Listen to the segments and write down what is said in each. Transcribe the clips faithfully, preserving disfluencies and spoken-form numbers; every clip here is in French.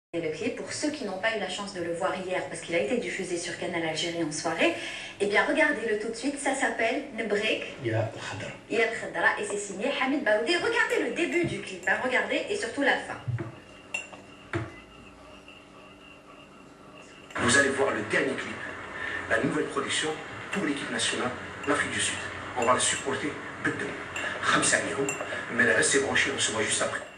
Et le clip, pour ceux qui n'ont pas eu la chance de le voir hier, parce qu'il a été diffusé sur Canal Algérie en soirée, eh bien regardez-le tout de suite, ça s'appelle Nbrek Ya Khadra. Ya Khadra, et c'est signé Hamid Baroudi. Regardez le début du clip, hein, regardez, et surtout la fin. Vous allez voir le dernier clip, la nouvelle production pour l'équipe nationale, l'Afrique du Sud. On va le supporter, بدهم خمسة عليهم mais restez branchés, on se voit juste après.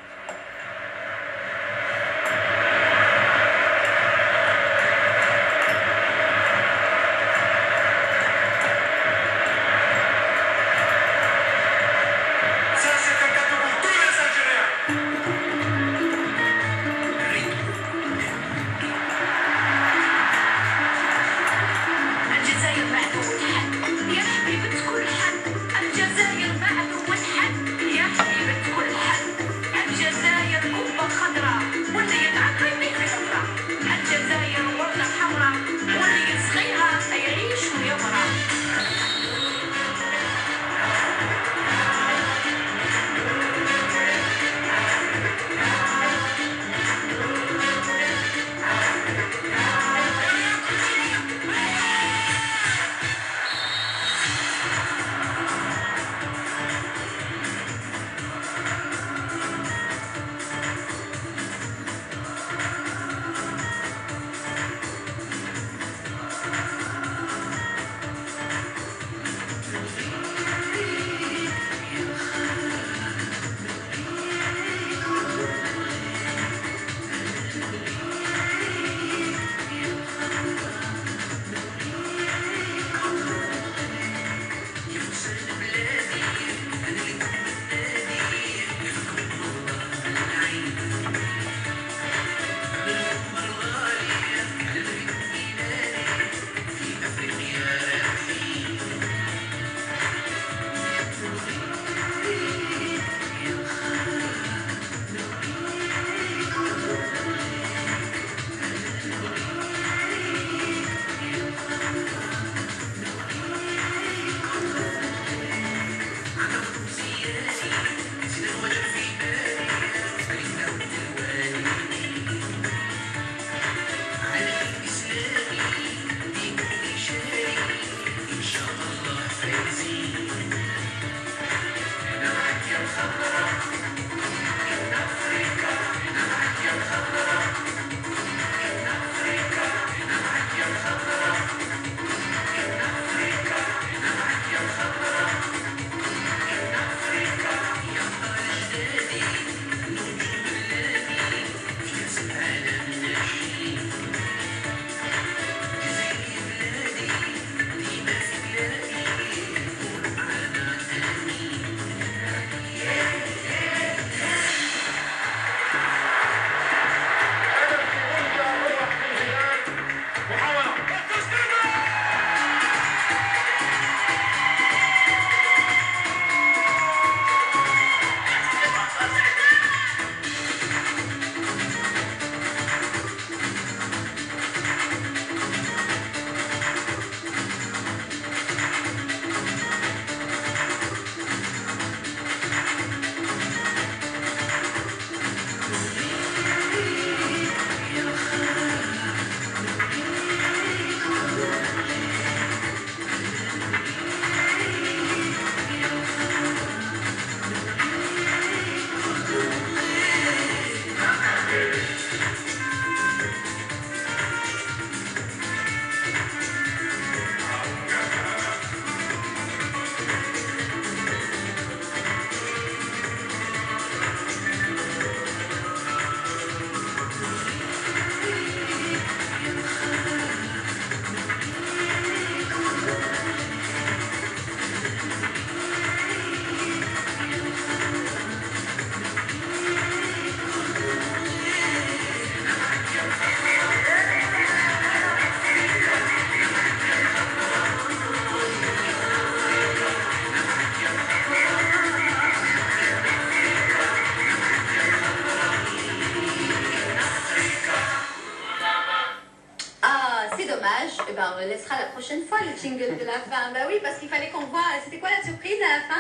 Eh ben, on le laissera la prochaine fois, le jingle de la fin. Bah oui, parce qu'il fallait qu'on voit... C'était quoi la surprise à la fin?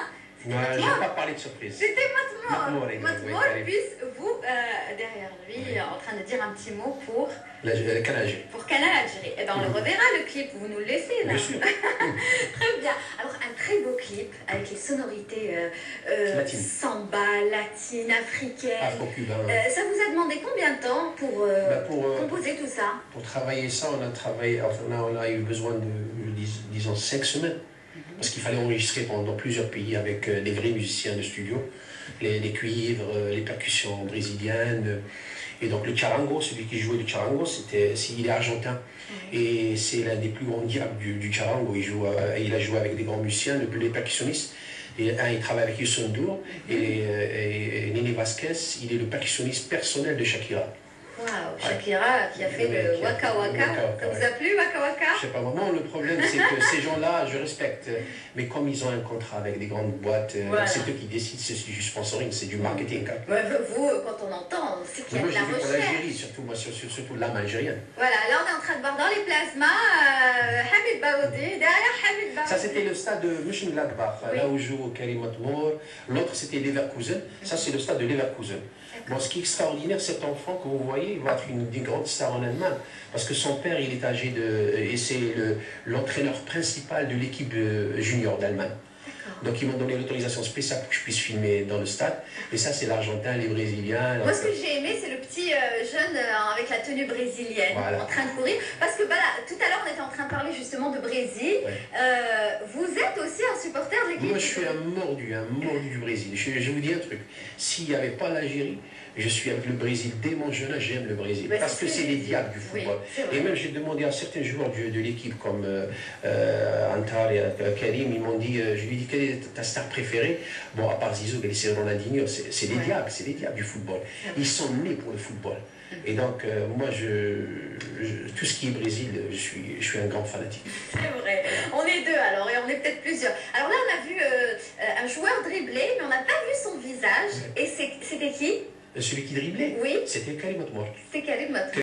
C'était Je ne vais pas parler de surprise. C'était Matmour. Matmour, puis vous, euh, derrière lui, oui. en train de dire un petit mot pour... La, le Canal Algérie. Pour Canal Algérie. Et bien, on mmh. le reverra, le clip, vous nous le laissez, là. Bien sûr. Très bien. Alors, un très beau clip, avec les sonorités euh, euh, latine. Samba, latine, africaine. Afro-cubain. Euh, ça vous a demandé combien de temps pour, euh, ben pour euh, composer tout ça? Pour travailler ça, on a travaillé, enfin, on a, on a eu besoin de, dis, disons, cinq semaines. Parce qu'il fallait enregistrer pendant plusieurs pays avec euh, des vrais musiciens de studio, les, les cuivres, euh, les percussions brésiliennes. Euh, et donc le charango, celui qui jouait le charango, c'était, il est argentin. Mmh. Et c'est l'un des plus grands diables du, du charango. Il, joue, euh, il a joué avec des grands musiciens, le, les percussionnistes. Et un, il travaille avec Youssou N'Dour. Mmh. Et, et, et Néné Vasquez, il est le percussionniste personnel de Shakira. Waouh, Shakira qui a fait le qui a Waka Waka. Waka, Waka. Ça vous a plu, Waka Waka? Je sais pas vraiment, le problème c'est que ces gens-là, je respecte, mais comme ils ont un contrat avec des grandes boîtes, voilà. C'est eux qui décident, c'est du sponsoring, c'est du marketing. Hein. Ouais, vous, quand on entend, c'est qu'il y a moi, de la recherche. Moi, pour l'Algérie, surtout, moi, surtout l'âme algérienne. Voilà, là on est en train de voir dans les plasmas, euh, Hamid Baoudi, derrière Hamid Baoudi. Ça c'était le stade de Mönchengladbach, oui. Là où joue Karim Matmour. L'autre c'était Leverkusen, ça c'est le stade de Leverkusen. Bon, ce qui est extraordinaire, cet enfant que vous voyez, il va être une, une grande star en Allemagne, parce que son père, il est âgé de... et c'est l'entraîneur le, principal de l'équipe junior d'Allemagne. Donc ils m'ont donné l'autorisation spéciale pour que je puisse filmer dans le stade. Et ça, c'est l'Argentin, les Brésiliens. Moi, ce que j'ai aimé, c'est le petit euh, jeune euh, avec la tenue brésilienne, voilà. En train de courir. Parce que bah, là, tout à l'heure, on était en train de parler justement de Brésil. Ouais. Euh, vous êtes aussi un supporter de l'équipe? Moi, je suis un mordu, un mordu du Brésil. Je, je vous dis un truc. S'il n'y avait pas l'Algérie, je suis avec le Brésil. Dès mon jeune âge, j'aime le Brésil. Bah, parce que c'est les diables du football. Oui, et même, j'ai demandé à certains joueurs de, de l'équipe, comme euh, euh, Antar et euh, Karim, ils m'ont dit, euh, je lui ai dit, quelle est ta star préférée? Bon, à part Zizou, c'est Ronaldinho, c'est les ouais. diables, c'est les diables du football. Ils sont nés pour le football. Et donc, euh, moi, je, je, tout ce qui est Brésil, je suis, je suis un grand fanatique. C'est vrai. On est deux alors, et on est peut-être plusieurs. Alors là, on a vu euh, un joueur dribbler, mais on n'a pas vu son visage. Ouais. Et c'était qui? Celui qui driblait? Oui. C'était Karim Matmour. C'est Karim Matmour.